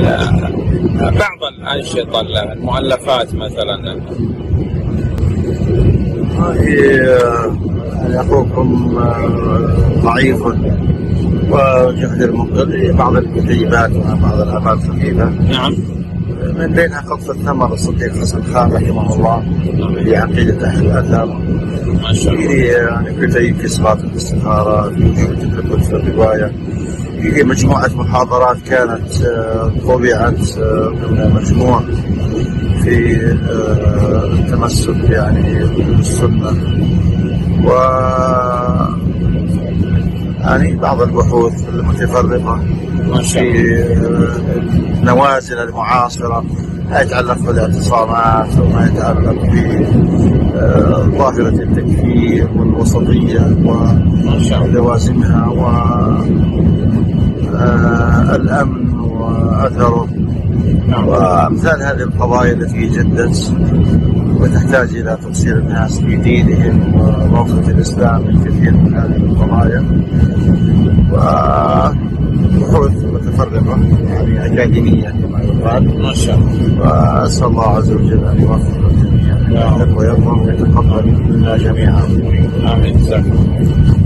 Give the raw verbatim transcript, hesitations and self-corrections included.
بعض الأنشطة المؤلفات مثلا. يعني أخوكم ضعيف وجهد المقل بعض الكتيبات وبعض الآفات الخفيفة. نعم. من بينها قطف الثمر الصديق حسن خان رحمه الله في عقيدة أهل الأثر. ما شاء الله. يعني كتيب في صفات الاستخارة، في كتب في الرواية، في مجموعة محاضرات كانت طبعت ضمن مجموع في التمسك يعني بالسنة، و يعني بعض البحوث المتفرقة في النوازل المعاصرة ما يتعلق بالاعتصامات وما يتعلق بظاهرة التكفير والوسطية ولوازمها والأمن وأثره وأمثال هذه القضايا التي جدت وتحتاج إلى تفسير الناس في دينهم وموقف الإسلام من كثير من هذه القضايا، وبحوث متفرقة يعني أكاديمية كما يقال. ما شاء الله. وأسأل الله عز وجل أن يوفق الجميع ويرضى ويتقبل منا جميعا. آمين.